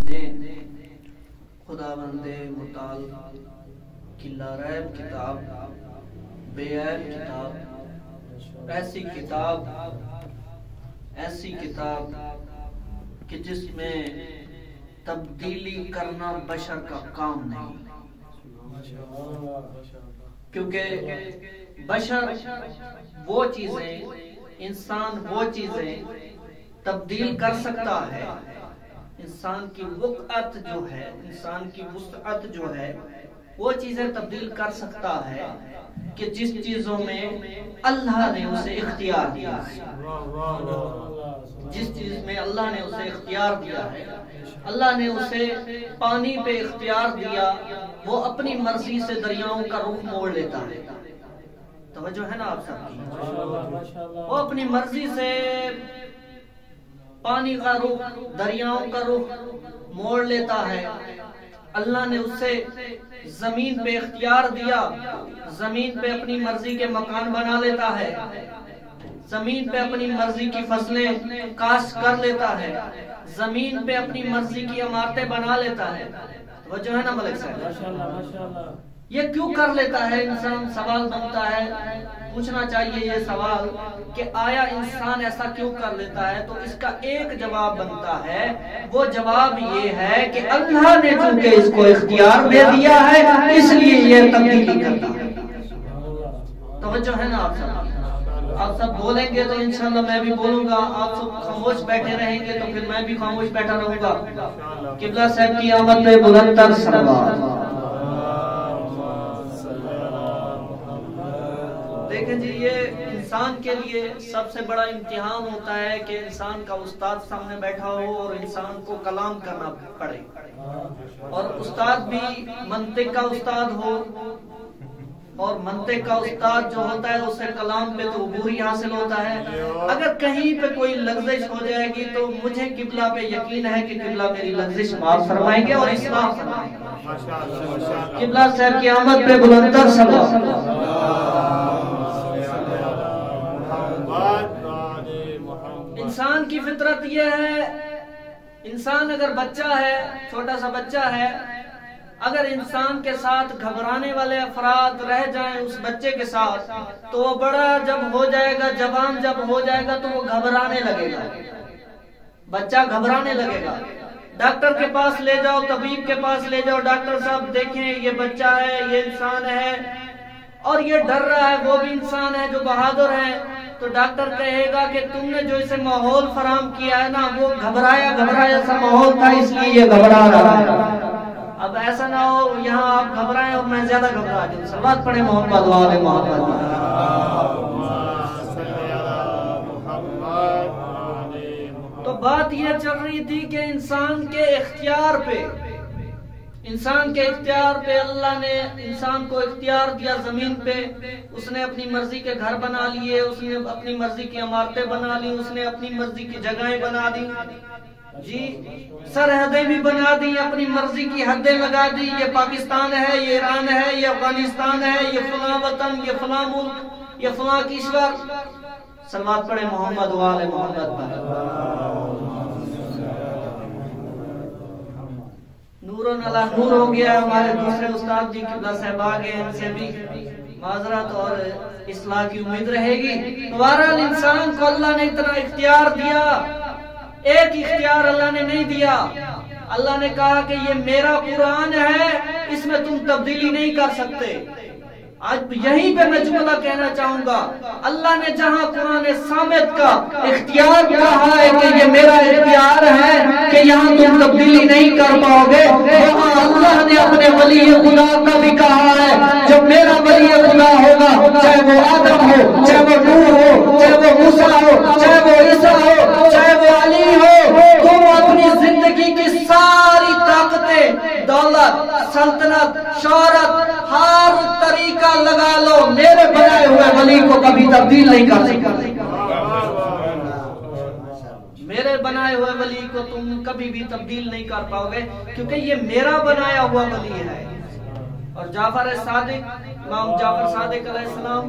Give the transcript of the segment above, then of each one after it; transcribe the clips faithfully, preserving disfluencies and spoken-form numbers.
نے خداوند متعال کی لاریب کتاب، بے عیب کتاب، ایسی کتاب ایسی کتاب کہ جس میں تبدیلی کرنا بشر کا کام نہیں، کیونکہ بشر وہ چیزیں، انسان وہ چیزیں تبدیل کر سکتا ہے، انسان کی وسعت جو ہے انسان کی وسعت جو ہے وہ چیزیں تبدیل کر سکتا ہے کہ جس چیزوں میں اللہ نے اسے اختیار دیا ہے، جس چیز میں اللہ نے اسے اختیار دیا ہے۔ اللہ نے اسے پانی پہ اختیار دیا، وہ اپنی مرضی سے دریاؤں کا رخ موڑ لیتا ہے۔ توجہ ہے نا آپ سب کی؟ وہ اپنی مرضی سے پانی کا رخ، دریاؤں کا رخ موڑ لیتا ہے۔ اللہ نے اسے زمین پہ اختیار دیا، زمین پہ اپنی مرضی کے مکان بنا لیتا ہے، زمین پہ اپنی مرضی کی فصلیں کاشت کر لیتا ہے، زمین پہ اپنی مرضی کی عمارتیں بنا لیتا ہے۔ وہ جو ہے نا ملک صاحب، یہ کیوں کر لیتا ہے انسان؟ سوال بنتا ہے، پوچھنا چاہیے یہ سوال کہ آیا انسان ایسا کیوں کر لیتا ہے؟ تو اس کا ایک جواب بنتا ہے، وہ جواب یہ ہے کہ اللہ نے چونکہ اس کو اختیار دے دیا ہے اس لیے یہ تبدیلی کرتا ہے۔ توجہ ہے نا آپ سب؟ آپ سب بولیں گے تو انشاءاللہ میں بھی بولوں گا، آپ سب خاموش بیٹھے رہیں گے تو پھر میں بھی خاموش بیٹھا رہوں گا۔ قبلہ صاحب کی آمد پہ بلند تر صلوات۔ دیکھیں جی، یہ انسان کے لیے سب سے بڑا امتحان ہوتا ہے کہ انسان کا استاد سامنے بیٹھا ہو اور انسان کو کلام کرنا پڑے، اور استاد بھی منطق کا استاد ہو، اور منطق کا استاد جو ہوتا ہے اسے کلام پہ تو عبوری حاصل ہوتا ہے۔ اگر کہیں پہ کوئی لغزش ہو جائے گی تو مجھے قبلہ پہ یقین ہے کہ قبلہ میری لغزش معاف فرمائیں گے اور اصلاح فرمائیں گے۔ قبلہ صاحب کی آمد پہ بلند تر صلوات۔ انسان کی فطرت یہ ہے، انسان اگر بچہ ہے، چھوٹا سا بچہ ہے، اگر انسان کے ساتھ گھبرانے والے افراد رہ جائیں اس بچے کے ساتھ تو وہ بڑا جب ہو جائے گا، جوان جب ہو جائے گا تو وہ گھبرانے لگے گا، بچہ گھبرانے لگے گا۔ ڈاکٹر کے پاس لے جاؤ، طبیب کے پاس لے جاؤ، ڈاکٹر صاحب دیکھیں یہ بچہ ہے، یہ انسان ہے اور یہ ڈر رہا ہے، وہ بھی انسان ہے جو بہادر ہے، تو ڈاکٹر کہے گا کہ تم نے جو اسے ماحول فراہم کیا ہے نا وہ گھبرایا گھبرایا سا ماحول تھا اس لیے یہ گھبرا رہا ہے۔ اب ایسا نہ ہو یہاں آپ گھبرائیں اور میں زیادہ گھبرا جاؤں۔ صلوات پڑھیں محمد وآل محمد۔ تو بات یہ چل رہی تھی کہ انسان کے اختیار پہ انسان کے اختیار پہ اللہ نے انسان کو اختیار دیا زمین پہ، اس نے اپنی مرضی کے گھر بنا لیے، اس نے اپنی مرضی کی عمارتیں بنا لی، اس نے اپنی مرضی کی جگہیں بنا دی، جی سرحدیں بھی بنا دی، اپنی مرضی کی حدیں لگا دی، یہ پاکستان ہے، یہ ایران ہے، یہ افغانستان ہے، یہ فلاں وطن، یہ فلاں ملک، یہ فلاں کشور۔ صلوات پڑھیں محمد وآل محمد پر۔ نورن اللہ نور ہو گیا۔ ہمارے دوسرے استاد جی قبلہ صاحب آگے، ان سے بھی معذرت اور اصلاح کی امید رہے گی۔ بہرحال انسان کو اللہ نے اتنا اختیار دیا، ایک اختیار اللہ نے نہیں دیا، اللہ نے کہا کہ یہ میرا قرآن ہے، اس میں تم تبدیلی نہیں کر سکتے۔ آج یہیں پہ میں جملہ کہنا چاہوں گا، اللہ نے جہاں قرآن صامت کا اختیار کہا ہے کہ یہ میرا اختیار ہے کہ یہاں تم تبدیلی نہیں کر پاؤ گے، وہاں اللہ نے اپنے ولی خدا کا بھی کہا ہے جو میرا ولی خدا ہوگا، چاہے وہ آدم ہو، چاہے وہ نوح ہو، چاہے وہ موسیٰ ہو، چاہے وہ عیسیٰ ہو، چاہے وہ علی ہو، تم اپنی زندگی کی ساری طاقتیں، دولت، سلطنت، شہرت، ہر طریقہ لگا لو، میرے بنائے ہوئے ولی کو کبھی تبدیل نہیں کر سکتے۔ میرے بنائے ہوئے ولی کو تم کبھی بھی تبدیل نہیں کر پاؤ گے، کیونکہ یہ میرا بنایا ہوا ولی ہے۔ اور جعفر صادق، امام جعفر صادق علیہ السلام،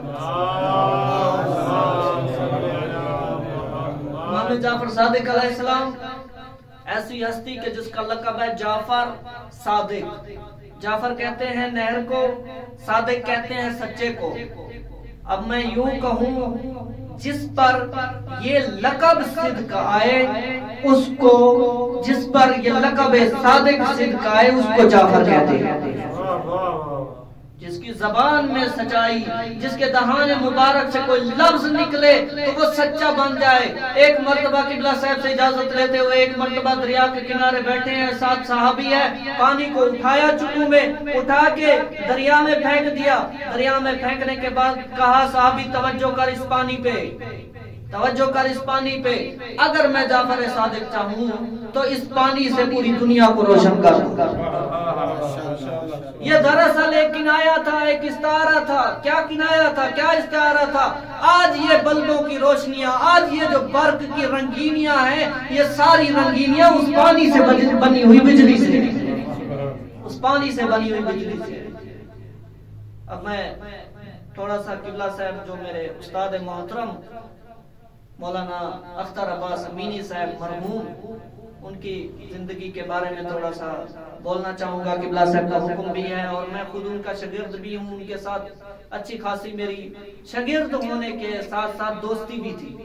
امام جعفر صادق علیہ السلام ایسی ہستی کہ جس کا لقب ہے جعفر صادق. جعفر کہتے ہیں نہر کو، صادق کہتے ہیں سچے کو. اب میں یوں کہوں جس پر یہ لقب صدق آئے اس کو، جس پر یہ لقب صادق صدق آئے اس کو جعفر کہتے ہیں. جس کی زبان میں سچائی، جس کے دہان مبارک سے کوئی لفظ نکلے تو وہ سچا بن جائے. ایک مرتبہ قبلہ صاحب سے اجازت لیتے ہوئے ایک مرتبہ دریا کے کنارے بیٹھے ہیں، ساتھ صحابی ہے، پانی کو اٹھایا چکو میں، اٹھا کے دریا میں پھینک دیا. دریا میں پھینکنے کے بعد کہا صحابی توجہ کر اس پانی پہ، توجہ کر اس پانی پہ. اگر میں جعفر صادق چاہوں تو اس پانی سے پوری دنیا کو روشن کر دوں. یہ دراصل ایک کنایا تھا، ایک استعارہ تھا. کیا کنایا تھا، کیا استعارہ تھا؟ آج یہ بلبوں کی روشنیاں، آج یہ جو برق کی رنگینیاں ہیں، یہ ساری رنگینیاں اس پانی سے بنی ہوئی بجلی سے، اس پانی سے بنی ہوئی بجلی سے. اب میں تھوڑا سا قبلہ صاحب جو میرے استاد محترم مولانا اختر عباس امینی صاحب مرحوم، ان کی زندگی کے بارے میں تھوڑا سا بولنا چاہوں گا. قبلہ صاحب کا حکم بھی ہے اور میں خود ان کا شاگرد بھی ہوں. ان کے ساتھ اچھی خاصی میری شاگرد ہونے کے ساتھ ساتھ دوستی بھی تھی.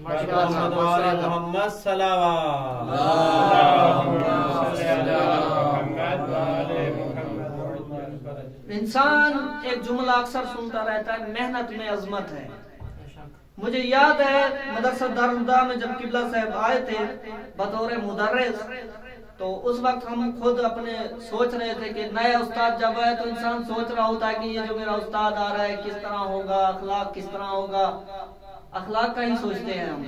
محمد صلوات. انسان ایک جملہ اکثر سنتا رہتا ہے، محنت میں عظمت ہے. مجھے یاد ہے مدرسہ دارالہدیٰ میں جب قبلہ صاحب آئے تھے بطور مدرس، تو اس وقت ہم خود اپنے سوچ رہے تھے کہ نیا استاد جب آئے تو انسان سوچ رہا ہوتا ہے کہ یہ جو میرا استاد آ رہا ہے کس طرح ہوگا، اخلاق کس طرح ہوگا. اخلاق کا ہی سوچتے ہیں ہم،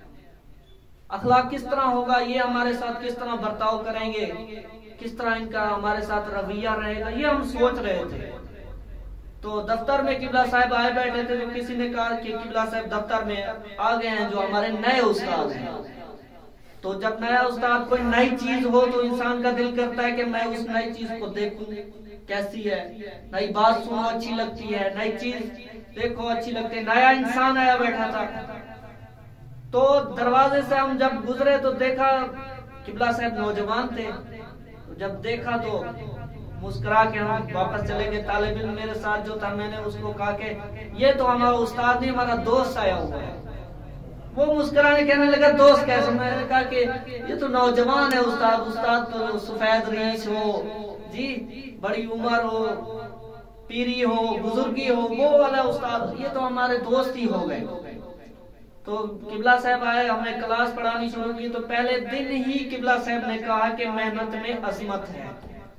اخلاق کس طرح ہوگا، یہ ہمارے ساتھ کس طرح برتاؤ کریں گے، کس طرح ان کا ہمارے ساتھ رویہ رہے گا، یہ ہم سوچ رہے تھے. تو دفتر میں قبلہ صاحب آئے بیٹھے تھے تو کسی نے کہا کہ قبلہ صاحب دفتر میں آ گئے ہیں جو ہمارے نئے استاد ہیں. تو جب نیا استاد کوئی نئی چیز ہو تو انسان کا دل کرتا ہے کہ میں اس نئی چیز کو دیکھوں کیسی ہے، نئی بات سنو اچھی لگتی ہے، نئی چیز دیکھو اچھی لگتی ہے. نیا انسان آیا بیٹھا تھا تو دروازے سے ہم جب گزرے تو دیکھا قبلہ صاحب نوجوان تھے. جب دیکھا تو مسکرا کے ہم واپس چلے گئے. طالب علم میرے ساتھ جو تھا میں نے اس کو کہا کہ یہ تو ہمارا استاد نہیں، ہمارا دوست آیا ہوا ہے. وہ مسکرانے کہنے لگا دوست کیسے؟ میں نے کہا کہ یہ تو نوجوان ہے استاد، استاد تو سفید ریش ہو جی، بڑی عمر ہو، پیری ہو، بزرگی ہو، وہ والا استاد، یہ تو ہمارے دوست ہی ہو گئے. تو قبلہ صاحب آئے، ہم نے کلاس پڑھانی شروع کی تو پہلے دن ہی قبلہ صاحب نے کہا کہ محنت میں عظمت ہے.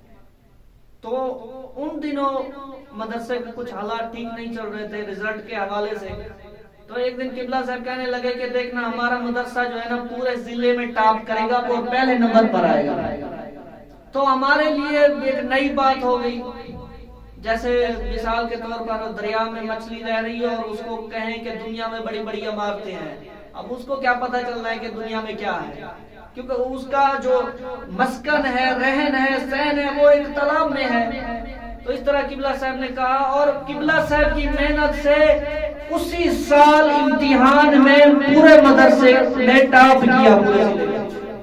تو ان دنوں مدرسے کے کچھ حالات ٹھیک نہیں چل رہے تھے رزلٹ کے حوالے سے. تو ایک دن قبلہ صاحب کہنے لگے کہ دیکھنا ہمارا مدرسہ جو ہے نا پورے ضلع میں ٹاپ کرے گا اور پہلے نمبر پر آئے گا. تو ہمارے لیے ایک نئی بات ہو گئی. جیسے مثال کے طور پر دریا میں مچھلی رہ رہی ہے اور اس کو کہیں کہ دنیا میں بڑی بڑی عمارتیں ہیں. اب اس کو کیا پتا چل رہا ہے کہ دنیا میں کیا ہے، کیونکہ اس کا جو مسکن ہے، رہن ہے، سہن ہے، وہ ایک تالاب میں ہے. تو اس طرح قبلہ صاحب نے کہا اور قبلہ صاحب کی محنت سے اسی سال امتحان میں پورے مدرسے نے ٹاپ کیا، پورے ضلع میں،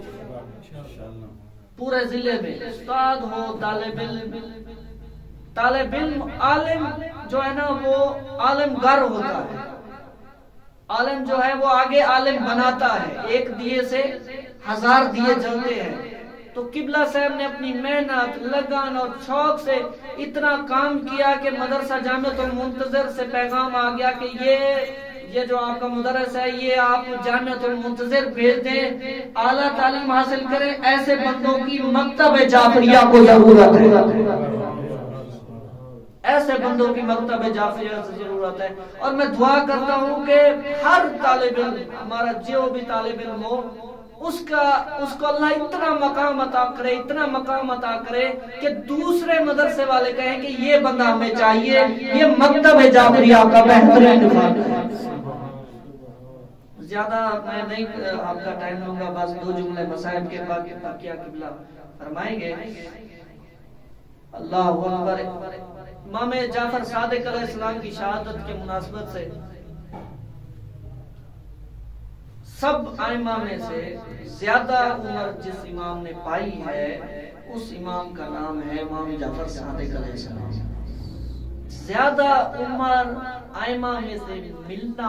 پورے ضلع میں استاد ہو، طالب علم طالب علم عالم جو ہے نا وہ عالم گر ہوتا ہے. عالم جو ہے وہ آگے عالم بناتا ہے، ایک دیے سے ہزار دیے جلتے ہیں. تو قبلہ صاحب نے اپنی محنت، لگن اور شوق سے اتنا کام کیا کہ مدرسہ جامعۃ المنتظر سے پیغام آ گیا کہ یہ یہ جو آپ کا مدرس ہے یہ آپ جامعۃ المنتظر بھیج دیں، اعلیٰ تعلیم حاصل کریں. ایسے بندوں کی مکتب جعفریہ کو ضرورت ہے، ایسے بندوں کی مکتب جعفریہ سے ضرورت ہے. اور میں دعا کرتا ہوں کہ ہر طالب علم، ہمارا جو بھی طالب علم ہو، اس کا اس کو اللہ اتنا مقام عطا کرے، اتنا مقام عطا کرے کہ دوسرے مدرسے والے کہیں کہ یہ بندہ ہمیں چاہیے، یہ مکتب جعفریہ کا بہترین فرد ہے. زیادہ میں نہیں آپ کا ٹائم لوں گا، بس دو جملے مصائب کے بعد باقیہ قبلہ فرمائیں گے. اللہ اکبر. امام جعفر صادق علیہ السلام کی شہادت کے مناسبت سے سب ائمہ میں سے زیادہ عمر جس امام نے پائی ہے اس امام کا نام ہے امام جعفر صادق علیہ السلام۔ زیادہ عمر ائمہ میں سے ملنا،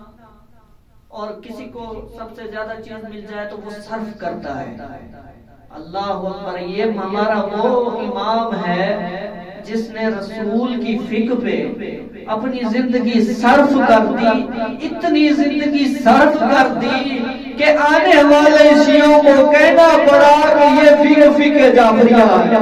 اور کسی کو سب سے زیادہ چیز مل جائے تو وہ صرف کرتا ہے۔ اللہ اکبر، یہ ہمارا وہ امام ہے جس نے رسول کی فکر پہ اپنی زندگی صرف کر دی، اتنی زندگی صرف کر دی کہ آنے والے شیعوں کو کہنا پڑا کہ یہ فکر فکر جعفریہ ہے۔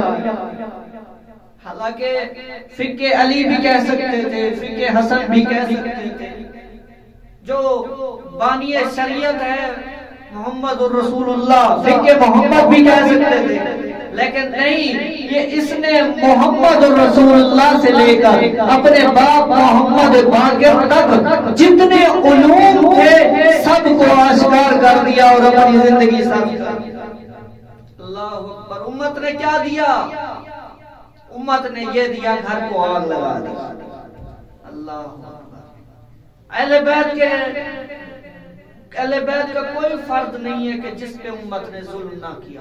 حالانکہ فقہ علی بھی کہہ سکتے تھے، فقہ حسن بھی کہہ سکتے تھے، جو بانی شریعت ہے محمد الرسول اللہ، فقہ محمد بھی کہہ سکتے تھے، لیکن نہیں، یہ اس نے محمد الرسول اللہ سے لے کر اپنے باپ محمد باقر تک جتنے علوم تھے سب کو آشکار کر دیا اور اپنی زندگی صرف کر دی۔ اللہ اکبر، امت نے کیا دیا؟ امت نے یہ دیا، گھر کو آگ لگا دی۔ اللہ اکبر، اہل بیت کے اہل بیت کا کوئی فرد نہیں ہے کہ جس پہ امت نے ظلم نہ کیا۔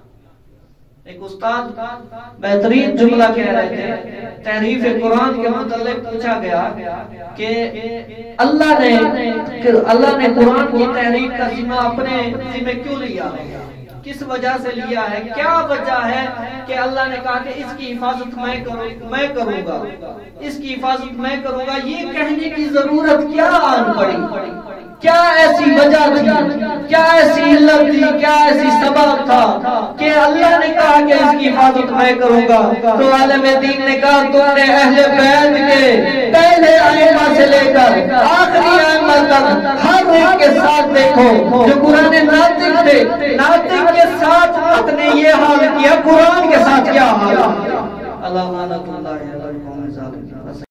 ایک استاد بہترین جملہ کہہ رہے تھے، تحریف قرآن کے متعلق پوچھا گیا کہ اللہ نے اللہ نے قرآن کی تحریف کا ذمہ اپنے ذمہ کیوں لیا، کس وجہ سے لیا ہے، کیا وجہ ہے کہ اللہ نے کہا کہ اس کی حفاظت میں کروں میں کروں گا اس کی حفاظت میں کروں گا، یہ کہنے کی ضرورت کیا آن پڑی؟ کیا ایسی وجہ تھی، کیا ایسی علت تھی، کیا ایسی سبب تھا کہ اللہ نے کہا کہ اس کی حفاظت میں کروں گا؟ تو عالم دین نے کہا تم نے اہل بیت کے پہلے ائمہ سے لے کر آخری ائمہ تک ہر ایک کے ساتھ دیکھو، جو قرآن ناطق تھے، ناطق کے ساتھ امت نے یہ حال کیا، قرآن کے ساتھ کیا حال؟ اللہ